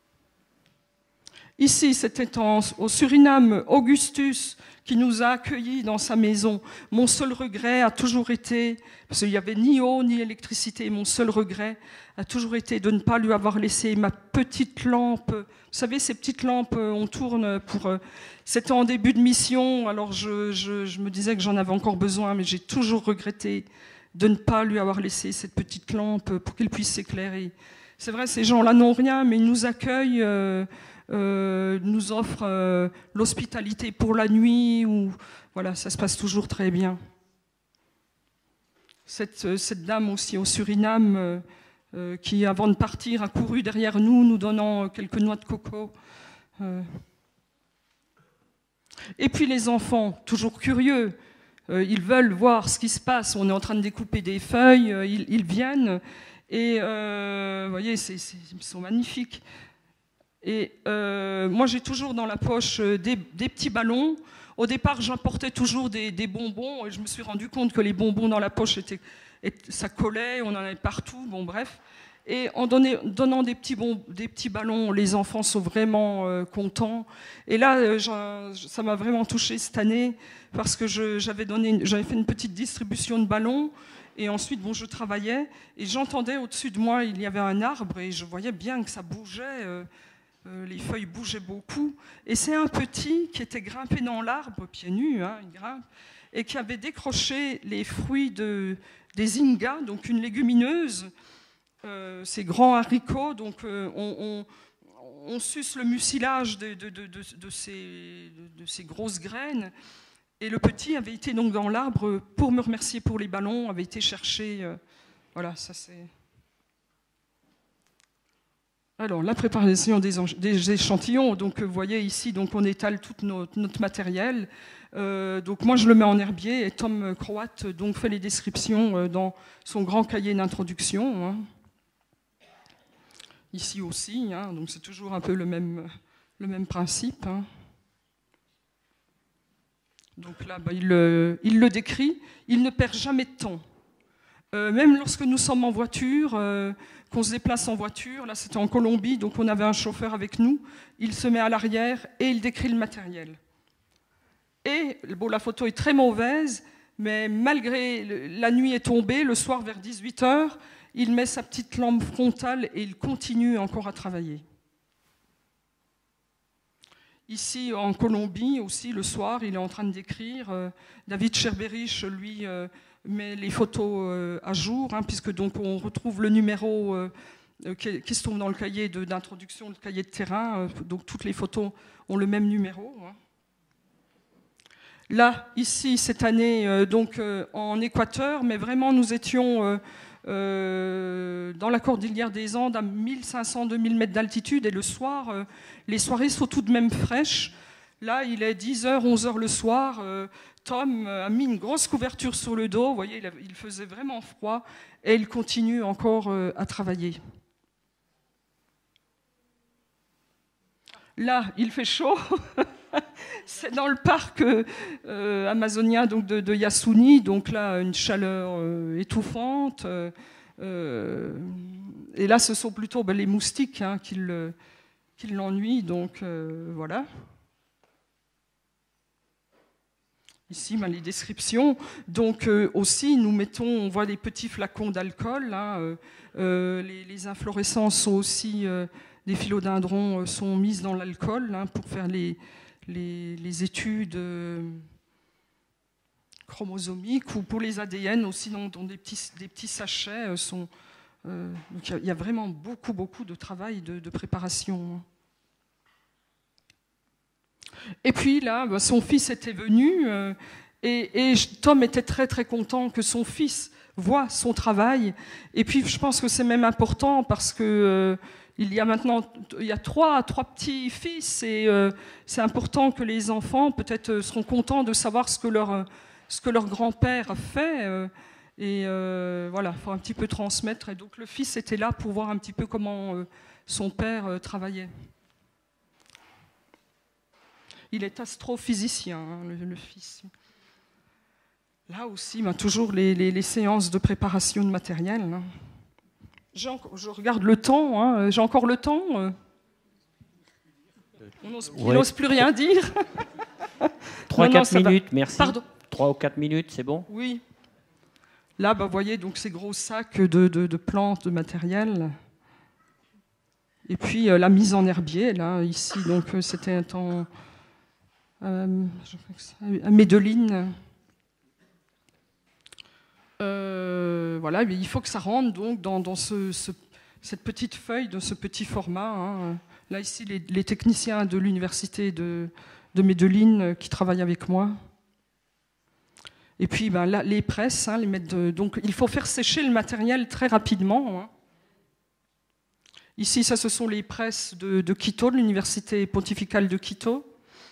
Ici, c'était au Suriname, Augustus qui nous a accueillis dans sa maison. Mon seul regret a toujours été, parce qu'il n'y avait ni eau ni électricité, mon seul regret a toujours été de ne pas lui avoir laissé ma petite lampe. Vous savez, ces petites lampes, on tourne pour... C'était en début de mission, alors je me disais que j'en avais encore besoin, mais j'ai toujours regretté de ne pas lui avoir laissé cette petite lampe pour qu'il puisse s'éclairer. C'est vrai, ces gens-là n'ont rien, mais ils nous accueillent... nous offre l'hospitalité pour la nuit, ou voilà, ça se passe toujours très bien. cette dame aussi au Suriname qui, avant de partir, a couru derrière nous, nous donnant quelques noix de coco. Et puis les enfants, toujours curieux, ils veulent voir ce qui se passe. On est en train de découper des feuilles, ils viennent, et vous voyez, ils sont magnifiques. Et moi, j'ai toujours dans la poche des petits ballons. Au départ, j'apportais toujours des bonbons, et je me suis rendu compte que les bonbons dans la poche, ça collait, on en avait partout, bon bref. Et en donnant des petits ballons, les enfants sont vraiment contents. Et là, ça m'a vraiment touchée cette année, parce que j'avais fait une petite distribution de ballons, et ensuite, bon, je travaillais, et j'entendais au-dessus de moi, il y avait un arbre, et je voyais bien que ça bougeait, les feuilles bougeaient beaucoup. Et c'est un petit qui était grimpé dans l'arbre, pieds nus, hein, il grimpe, et qui avait décroché les fruits des ingas, donc une légumineuse, ces grands haricots, donc on suce le mucilage de ces grosses graines. Et le petit avait été donc dans l'arbre pour me remercier pour les ballons, avait été chercher. Voilà, ça c'est. Alors, la préparation des échantillons. Donc, vous voyez ici, donc, on étale tout notre matériel. Donc, moi, je le mets en herbier et Tom Croate donc, fait les descriptions dans son grand cahier d'introduction. Hein. Ici aussi, hein, donc c'est toujours un peu le même principe. Hein. Donc là, il le décrit, il ne perd jamais de temps. Même lorsque nous sommes en voiture, qu'on se déplace en voiture, là c'était en Colombie, donc on avait un chauffeur avec nous, il se met à l'arrière et il décrit le matériel. Et bon, la photo est très mauvaise, mais malgré la nuit est tombée, le soir vers 18h, il met sa petite lampe frontale et il continue encore à travailler. Ici, en Colombie, aussi, le soir, il est en train de décrire. David Cherberich, lui, met les photos à jour, hein, puisque donc on retrouve le numéro qui se trouve dans le cahier d'introduction, le cahier de terrain. Donc toutes les photos ont le même numéro. Hein. Là, ici, cette année, donc en Équateur, mais vraiment, nous étions dans la cordillère des Andes à 1500-2000 mètres d'altitude, et le soir, les soirées sont tout de même fraîches. Là, il est 10h, 11h le soir. Tom a mis une grosse couverture sur le dos. Vous voyez, il faisait vraiment froid et il continue encore à travailler. Là, il fait chaud. C'est dans le parc amazonien donc de Yasuni. Donc là, une chaleur étouffante. Et là, ce sont plutôt les moustiques hein, qui l'ennuient. Donc voilà. Ici, les descriptions. Donc aussi, on voit des petits flacons d'alcool. Hein, les inflorescences sont aussi, des philodendrons sont mises dans l'alcool hein, pour faire les études chromosomiques, ou pour les ADN aussi, dont des petits sachets sont. Donc il y a vraiment beaucoup de travail de préparation. Et puis là, son fils était venu et Tom était très très content que son fils voit son travail. Et puis je pense que c'est même important parce que il y a trois petits-fils et c'est important que les enfants peut-être seront contents de savoir ce que leur grand-père a fait. Et voilà, il faut un petit peu transmettre. Et donc le fils était là pour voir un petit peu comment son père travaillait. Il est astrophysicien, hein, le fils. Là aussi, toujours les séances de préparation de matériel. Hein. Je regarde le temps. Hein. J'ai encore le temps. Il n'ose plus rien dire. 3-4 minutes, merci. Pardon. 3 ou 4 minutes, c'est bon? Oui. Là, vous voyez donc ces gros sacs de plantes, de matériel. Et puis la mise en herbier, là, ici, donc c'était un temps... à Medellín. Voilà, il faut que ça rentre donc dans cette petite feuille, dans ce petit format. Hein. Là, ici, les techniciens de l'université de Medellín qui travaillent avec moi. Et puis là, les presses, hein, donc il faut faire sécher le matériel très rapidement. Hein. Ici, ça, ce sont les presses de Quito, de l'Université pontificale de Quito.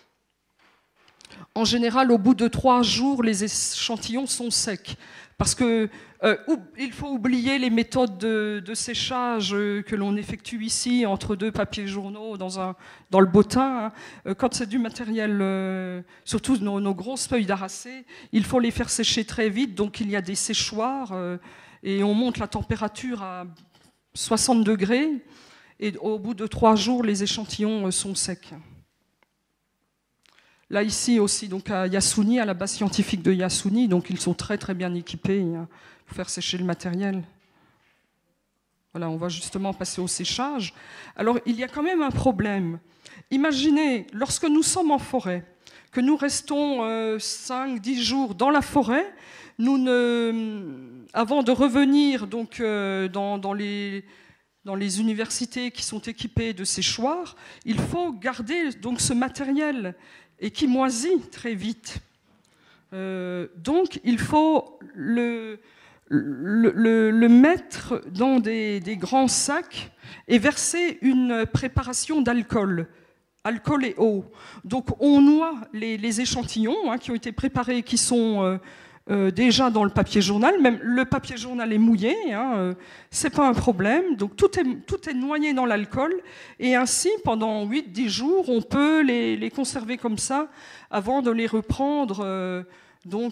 En général, au bout de 3 jours, les échantillons sont secs. Parce qu'il faut oublier les méthodes de séchage que l'on effectue ici entre 2 papiers journaux dans le bottin. Hein. Quand c'est du matériel, surtout nos grosses feuilles d'aracée, il faut les faire sécher très vite. Donc il y a des séchoirs et on monte la température à 60 degrés. Et au bout de 3 jours, les échantillons sont secs. Là, ici aussi, donc à Yasuni, à la base scientifique de Yasuni, donc ils sont très très bien équipés pour faire sécher le matériel. Voilà, on va justement passer au séchage. Alors, il y a quand même un problème. Imaginez, lorsque nous sommes en forêt, que nous restons 5-10 jours dans la forêt, avant de revenir donc, dans les universités qui sont équipées de séchoirs, il faut garder donc ce matériel et qui moisit très vite. Donc, il faut le mettre dans des grands sacs et verser une préparation d'alcool, alcool et eau. Donc, on noie les échantillons qui ont été préparés, qui sont déjà dans le papier journal. Même le papier journal est mouillé, c'est pas un problème. Donc, tout est noyé dans l'alcool. Et ainsi, pendant 8-10 jours, on peut les conserver comme ça avant de les reprendre dans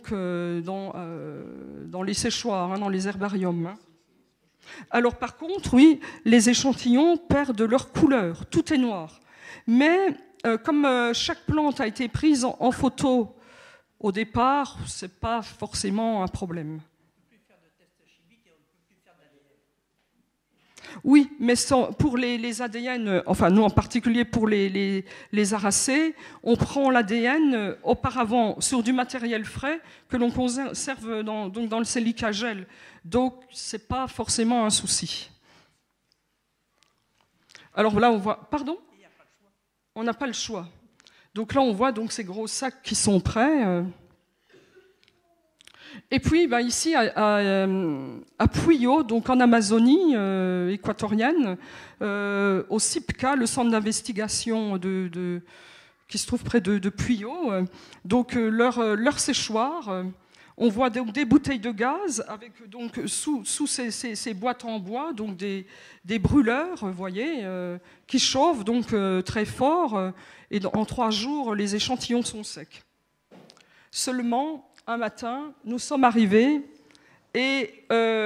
les séchoirs, dans les herbariums. Alors, par contre, oui, les échantillons perdent leur couleur. Tout est noir. Mais comme chaque plante a été prise en photo au départ, ce n'est pas forcément un problème. Oui, mais pour les ADN, enfin nous en particulier pour les aracées, on prend l'ADN auparavant sur du matériel frais que l'on conserve dans le silicagel. Donc ce n'est pas forcément un souci. Alors là on voit... Pardon ? On n'a pas le choix. Donc là, on voit donc ces gros sacs qui sont prêts. Et puis, ici, à Puyo, donc en Amazonie équatorienne, au CIPCA, le centre d'investigation qui se trouve près de Puyo, donc leur séchoir, on voit donc des bouteilles de gaz avec donc sous ces boîtes en bois, donc des brûleurs, vous voyez, qui chauffent donc très fort. Et en 3 jours, les échantillons sont secs. Seulement, un matin, nous sommes arrivés et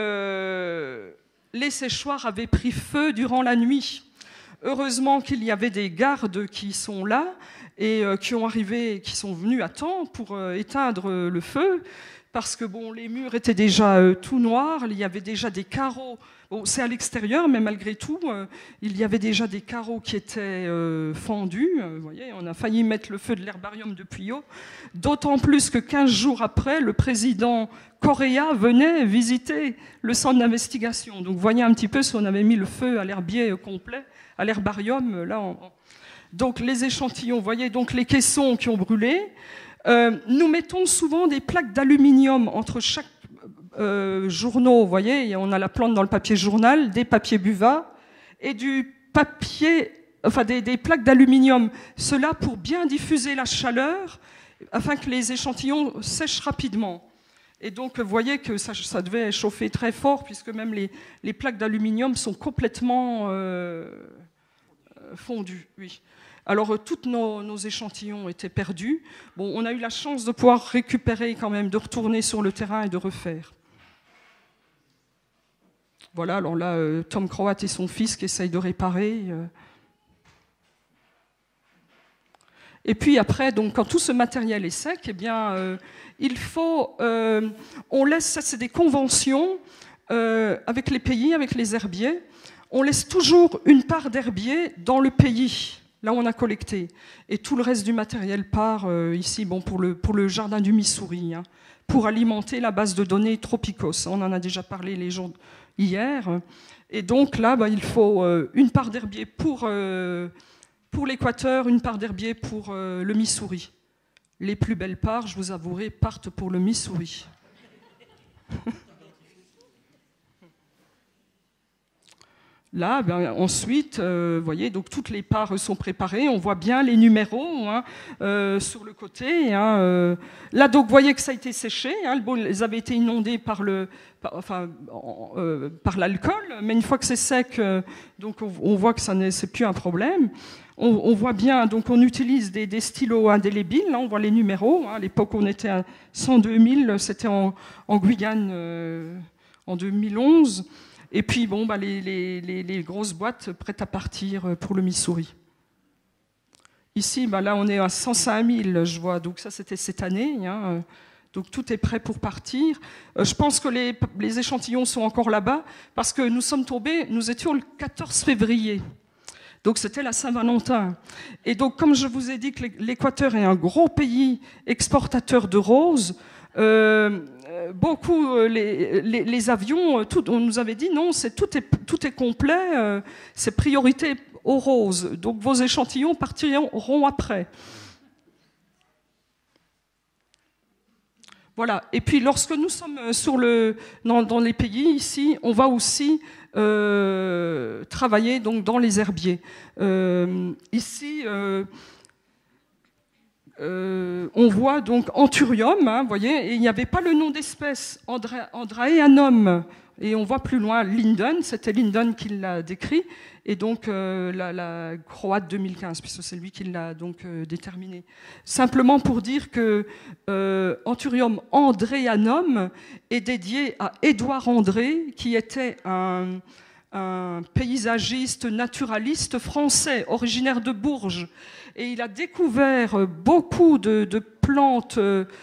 les séchoirs avaient pris feu durant la nuit. Heureusement qu'il y avait des gardes qui sont là et qui sont venus à temps pour éteindre le feu, parce que les murs étaient déjà tout noirs, il y avait déjà des carreaux. Bon, c'est à l'extérieur, mais malgré tout, il y avait déjà des carreaux qui étaient fendus. Vous voyez, on a failli mettre le feu de l'herbarium de Puyo. D'autant plus que 15 jours après, le président Correa venait visiter le centre d'investigation. Donc, vous voyez un petit peu si on avait mis le feu à l'herbier complet, à l'herbarium. Donc, les échantillons, vous voyez, donc les caissons qui ont brûlé. Nous mettons souvent des plaques d'aluminium entre chaque journaux, vous voyez, on a la plante dans le papier journal, des papiers buva et du papier, enfin des plaques d'aluminium. Cela pour bien diffuser la chaleur, afin que les échantillons sèchent rapidement. Et donc, vous voyez que ça devait chauffer très fort, puisque même les plaques d'aluminium sont complètement fondues. Oui. Alors, tous nos échantillons étaient perdus. Bon, on a eu la chance de pouvoir récupérer quand même, de retourner sur le terrain et de refaire. Voilà, alors là, Tom Croat et son fils qui essayent de réparer. Et puis après, donc, quand tout ce matériel est sec, eh bien, il faut... on laisse, ça c'est des conventions avec les pays, avec les herbiers. On laisse toujours une part d'herbier dans le pays, là où on a collecté. Et tout le reste du matériel part ici, pour le jardin du Missouri, pour alimenter la base de données Tropicos. On en a déjà parlé les jours hier. Et donc là, il faut une part d'herbier pour l'Équateur, une part d'herbier pour le Missouri. les plus belles parts, je vous avouerai, partent pour le Missouri. Là, ben, ensuite, vous voyez, donc toutes les parts sont préparées. On voit bien les numéros hein, sur le côté. Hein, là, donc, vous voyez que ça a été séché. Hein, le bol, ils avaient été inondés par l'alcool. Mais une fois que c'est sec, donc on voit que c'est plus un problème. On voit bien, donc on utilise des stylos indélébiles. Là, on voit les numéros. Hein, à l'époque, on était à 102 000. C'était en Guyane en 2011. Et puis, bon, bah, les grosses boîtes prêtes à partir pour le Missouri. Ici, bah, là, on est à 105 000, je vois. Donc ça, c'était cette année. Hein. Donc tout est prêt pour partir. Je pense que les échantillons sont encore là-bas parce que nous étions le 14 février. Donc c'était la Saint-Valentin. Et donc, comme je vous ai dit que l'Équateur est un gros pays exportateur de roses, beaucoup les avions, on nous avait dit non, tout est complet, c'est priorité aux roses. Donc vos échantillons partiront après. Voilà. Et puis lorsque nous sommes dans les pays ici, on va aussi travailler donc dans les herbiers. Ici. On voit donc Anthurium, hein, vous voyez, et il n'y avait pas le nom d'espèce, Andreanum, et on voit plus loin Linden, c'était Linden qui l'a décrit, et donc la Croate 2015, puisque c'est lui qui l'a donc déterminé. Simplement pour dire que Anthurium Andreanum est dédié à Édouard André, qui était un paysagiste naturaliste français, originaire de Bourges. Et il a découvert beaucoup de plantes,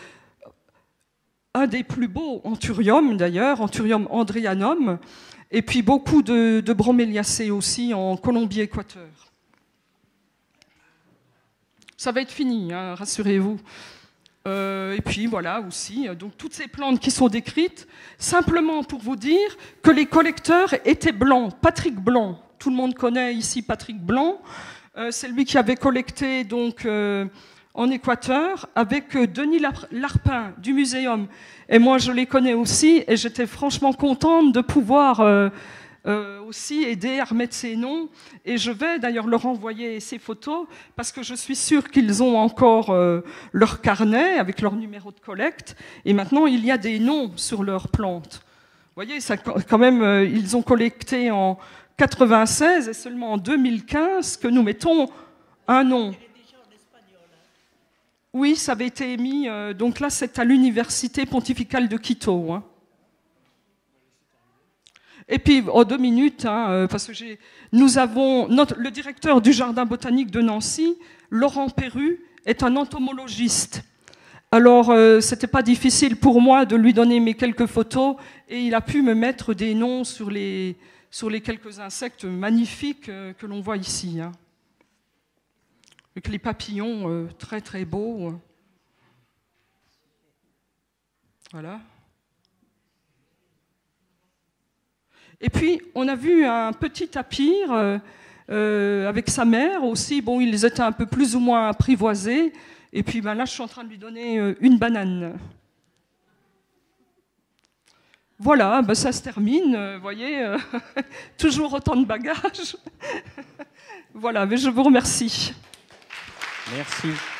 un des plus beaux, Anthurium d'ailleurs, Anthurium andreanum, et puis beaucoup de broméliacées aussi en Colombie-Équateur. Ça va être fini, hein, rassurez-vous. Et puis voilà aussi, donc toutes ces plantes qui sont décrites, simplement pour vous dire que les collecteurs étaient blancs. Patrick Blanc, tout le monde connaît ici Patrick Blanc. C'est lui qui avait collecté donc, en Équateur avec Denis Larpin du Muséum. Et moi, je les connais aussi et j'étais franchement contente de pouvoir aussi aider à remettre ces noms. Et je vais d'ailleurs leur envoyer ces photos parce que je suis sûre qu'ils ont encore leur carnet avec leur numéro de collecte. Et maintenant, il y a des noms sur leurs plantes. Vous voyez, ça, quand même, ils ont collecté en 96 et seulement en 2015 que nous mettons un nom. Oui, ça avait été émis. Donc là, c'est à l'Université pontificale de Quito. Hein. Et puis, en 2 minutes, hein, parce que nous avons le directeur du Jardin botanique de Nancy, Laurent Perru, est un entomologiste. Alors, c'était pas difficile pour moi de lui donner mes quelques photos et il a pu me mettre des noms sur les quelques insectes magnifiques que l'on voit ici. Hein. Avec les papillons très très beaux. Voilà. Et puis, on a vu un petit tapir avec sa mère aussi. Bon, ils étaient un peu plus ou moins apprivoisés. Et puis ben là, je suis en train de lui donner une banane. Voilà, ben ça se termine, vous voyez, toujours autant de bagages. Voilà, mais je vous remercie. Merci.